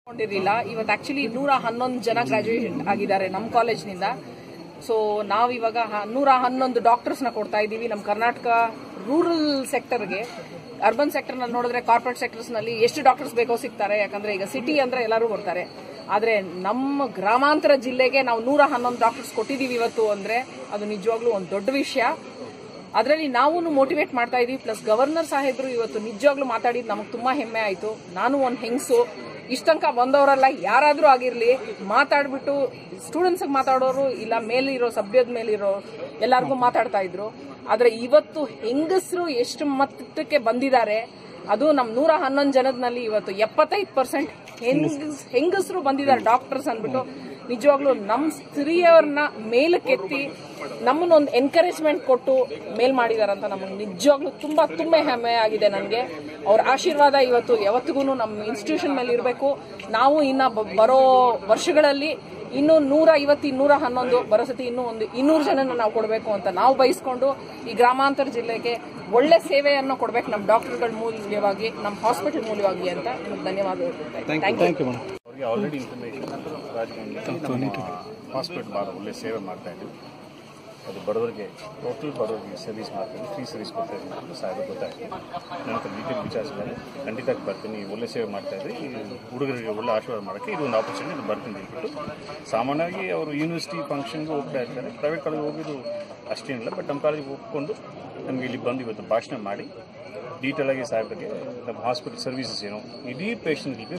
ಕೊಂಡಿರಲಿಲ್ಲ. ಇವತ್ತು ಆಕ್ಚುಲಿ 111 ಜನ ಗ್ರಾಜುಯೇಟ್ ಆಗಿದ್ದಾರೆ ನಮ್ಮ ಕಾಲೇಜ್ನಿಂದ. ಸೊ ನಾವಿವಾಗ 111 ಡಾಕ್ಟರ್ಸ್ನ ಕೊಡ್ತಾ ಇದ್ದೀವಿ ನಮ್ಮ ಕರ್ನಾಟಕ ರೂರಲ್ ಸೆಕ್ಟರ್ಗೆ. ಅರ್ಬನ್ ಸೆಕ್ಟರ್ನಲ್ಲಿ ನೋಡಿದ್ರೆ ಕಾರ್ಪೊರೇಟ್ ಸೆಕ್ಟರ್ಸ್ನಲ್ಲಿ ಎಷ್ಟು ಡಾಕ್ಟರ್ಸ್ ಬೇಕೋ ಸಿಗ್ತಾರೆ, ಯಾಕಂದ್ರೆ ಈಗ ಸಿಟಿ ಅಂದ್ರೆ ಎಲ್ಲರೂ ಬರ್ತಾರೆ. ಆದರೆ ನಮ್ಮ ಗ್ರಾಮಾಂತರ ಜಿಲ್ಲೆಗೆ ನಾವು 111 ಡಾಕ್ಟರ್ಸ್ ಕೊಟ್ಟಿದ್ದೀವಿ ಇವತ್ತು ಅಂದ್ರೆ ಅದು ನಿಜವಾಗ್ಲೂ ಒಂದು ದೊಡ್ಡ ವಿಷಯ. ಅದರಲ್ಲಿ ನಾವು ಮೋಟಿವೇಟ್ ಮಾಡ್ತಾ ಇದೀವಿ. ಪ್ಲಸ್ ಗವರ್ನರ್ ಸಾಹೇಬರು ಇವತ್ತು ನಿಜವಾಗ್ಲೂ ಮಾತಾಡಿದ್ದು ನಮಗೆ ತುಂಬಾ ಹೆಮ್ಮೆ ಆಯಿತು. ನಾನು ಒಂದು ಹೆಂಗಸು, ಇಷ್ಟಂಕ ಬಂದವರೆಲ್ಲ ಯಾರಾದರೂ ಆಗಿರಲಿ ಮಾತಾಡ್ಬಿಟ್ಟು ಸ್ಟೂಡೆಂಟ್ಸ್ಗೆ ಮಾತಾಡೋರು ಇಲ್ಲ ಮೇಲಿರೋ ಸಭ್ಯದ ಮೇಲಿರೋ ಎಲ್ಲರಿಗೂ ಮಾತಾಡ್ತಾ ಇದ್ರು. ಆದರೆ ಇವತ್ತು ಹೆಂಗಸರು ಎಷ್ಟು ಮಟ್ಟಕ್ಕೆ ಬಂದಿದ್ದಾರೆ, ಅದು ನಮ್ಮ 111 ಜನದಲ್ಲಿ ಇವತ್ತು 75% ಹೆಂಗಸರು ಬಂದಿದ್ದಾರೆ ಡಾಕ್ಟರ್ಸ್ ಅಂದ್ಬಿಟ್ಟು. ನಿಜವಾಗ್ಲೂ ನಮ್ಮ ಸ್ತ್ರೀಯವ್ರನ್ನ ಮೇಲಕ್ಕೆತ್ತಿ ನಮ್ಮನ್ನೊಂದು ಎನ್ಕರೇಜ್ಮೆಂಟ್ ಕೊಟ್ಟು ಮೇಲ್ ಮಾಡಿದಾರಂತ ನಮಗೆ ನಿಜವಾಗ್ಲೂ ತುಂಬಾ ತುಂಬಾ ಹೆಮ್ಮೆ ಆಗಿದೆ. ನನಗೆ ಅವ್ರ ಆಶೀರ್ವಾದ ಇವತ್ತು ಯಾವತ್ತಿಗೂ ನಮ್ಮ ಇನ್ಸ್ಟಿಟ್ಯೂಷನ್ ಮೇಲೆ ಇರಬೇಕು. ನಾವು ಇನ್ನ ಬರೋ ವರ್ಷಗಳಲ್ಲಿ ಇನ್ನೂ 150, 111 ಬರೋಸತಿ ಇನ್ನೂ ಒಂದು 200 ಜನನ ನಾವು ಕೊಡಬೇಕು ಅಂತ ನಾವು ಬಯಸ್ಕೊಂಡು ಈ ಗ್ರಾಮಾಂತರ ಜಿಲ್ಲೆಗೆ ಒಳ್ಳೆ ಸೇವೆಯನ್ನು ಕೊಡಬೇಕು ನಮ್ಮ ಡಾಕ್ಟರ್ಗಳ ಮೂಲವಾಗಿ, ನಮ್ಮ ಹಾಸ್ಪಿಟಲ್ ಮೂಲವಾಗಿ ಅಂತ ಧನ್ಯವಾದಗಳು. ಆಲ್ರೆಡಿ ಇನ್ಫಾರ್ಮೇಷನ್ ಹಾಸ್ಪಿಟಲ್ ಭಾಳ ಒಳ್ಳೆ ಸೇವೆ ಮಾಡ್ತಾ ಇದ್ದೀವಿ. ಅದು ಬಡವರಿಗೆ ಟೋಟಲ್ ಬಡವರಿಗೆ ಸರ್ವಿಸ್ ಮಾಡ್ತೀನಿ, ಫ್ರೀ ಸರ್ವಿಸ್ ಕೊಡ್ತಾ ಇದ್ದೀನಿ ಸಾಹೇಬ್ ಗೊತ್ತಾಗ್ತದೆ. ನನ್ನ ಡೀಟೇಲ್ ವಿಚಾರಿಸಿದಾಗ ಖಂಡಿತ ಬರ್ತೀನಿ. ಒಳ್ಳೆ ಸೇವೆ ಮಾಡ್ತಾ ಇದ್ರಿ, ಹುಡುಗರಿಗೆ ಒಳ್ಳೆ ಆಶೀರ್ವಾದ ಮಾಡೋಕ್ಕೆ ಇದು ಒಂದು ಆಪರ್ಚುನಿಟಿ ಬರ್ತೀನಿ ಅಂದ್ಬಿಟ್ಟು. ಸಾಮಾನ್ಯವಾಗಿ ಅವರು ಯೂನಿವರ್ಸಿಟಿ ಫಂಕ್ಷನ್ಗೆ ಹೋಗ್ತಾ ಇರ್ತಾರೆ, ಪ್ರೈವೇಟ್ ಕಾಲೇಜ್ ಹೋಗೋದು ಅಷ್ಟೇನಿಲ್ಲ. ಬಟ್ ನಮ್ಮ ಕಾಲೇಜಿಗೆ ಒಪ್ಕೊಂಡು ನಮಗೆ ಇಲ್ಲಿ ಬಂದು ಇವತ್ತು ಭಾಷಣ ಮಾಡಿ ಡೀಟೇಲ್ ಆಗಿ ಸಾಹೇಬ್ರಿಗೆ ನಮ್ಮ ಹಾಸ್ಪಿಟಲ್ ಸರ್ವಿಸಸ್ ಏನು ಇಡೀ ಪೇಷಂಟ್ಗಳಿಗೆ